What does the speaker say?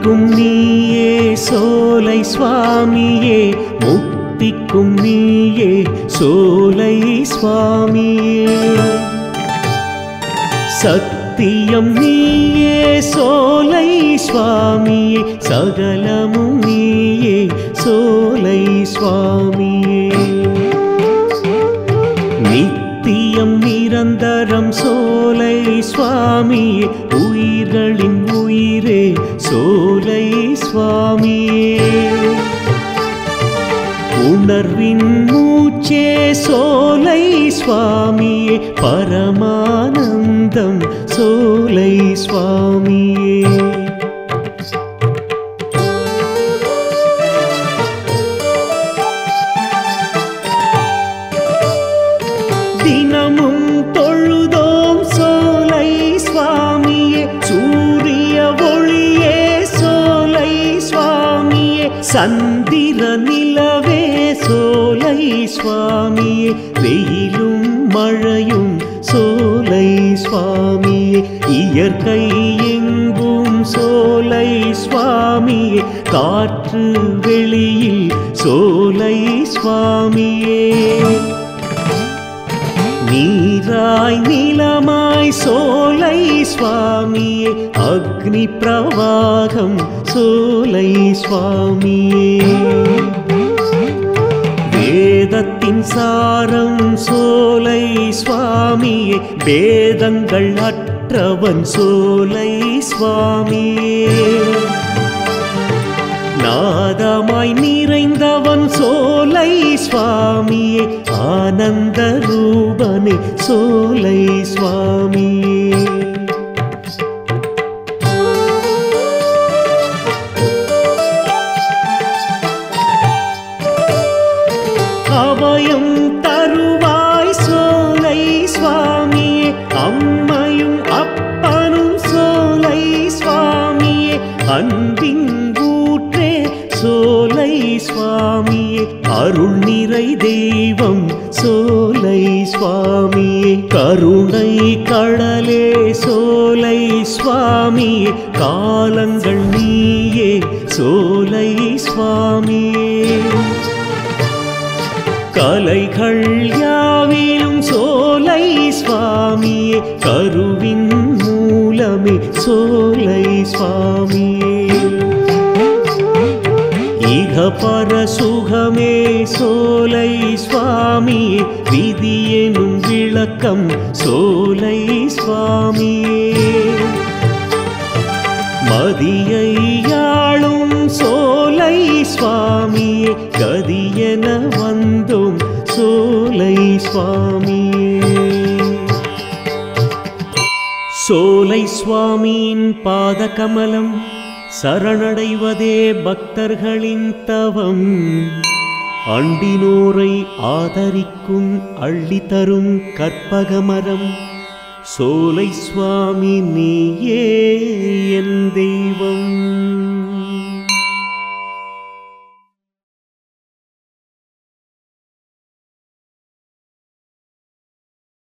முத்திக்கும் நீயே சோலை சுவாமியே, முத்திக்கும் நீயே சோலை சுவாமியே. சத்தியம் நீயே சோலை சுவாமியே, சகலமும் நீயே சோலை சுவாமியே. நித்தியம் நிரந்தரம் சோலை சுவாமியே, உயிர்களின் உயிரே சோலை சுவாமியே. உணர்வின் மூச்சே சோலை சுவாமியே, பரமானந்தம் சோலை சுவாமியே. தினமும் தொழுதோம் சோலை சுவாமியே, சூரிய ஒளியே சோலை சுவாமியே. சந்திர நிலவே சோலை சுவாமியே, வெயிலும் மழையும் சோலை சுவாமியே. இயற்கை எங்கும் சோலை சுவாமியே, காற்று வெளியில் சோலை சுவாமியே. நீராய் நிலமாய் சோலை சுவாமியே, அக்னி பிரவாகம் சோலை சுவாமியே. வேதத்தின் சாரம் சோலை சுவாமியே, வேதங்கள் அற்றவன் சோலை சுவாமியே. நாதமாய் நிறைந்தவன் சோலை சுவாமியே, ஆனந்த ரூபனே சோலை சுவாமியே. அபயம் தருவாய் சோலை சுவாமியே, அம்மையும் அப்பனும் சோலை சுவாமியே. அன்பின் ஊற்றே சோலை சுவாமியே, அருள் நிறை தெய்வம் சோலை சுவாமியே. கருணை கடலே சோலை சுவாமியே, காலங்கள் நீயே சோலை சுவாமியே. கலைகள் யாவிலும் சோலை சுவாமியே, கருவின் மூலமே சோலை சுவாமியே. இக பர சுகமே சோலை சுவாமியே, விதி எனும் விளக்கம் சோலை சுவாமியே. மதியை யாழும் சோலை சுவாமியே, கதியென வந்தோம் சோலை சுவாமியே. சோலை சுவாமியின் பாத கமலம் சரணடைவதே பக்தர்களின் தவம். அண்டினோரை ஆதரிக்கும் அள்ளி தரும் கற்பகமரம் சோலை சுவாமி நீயே என் தெய்வம்.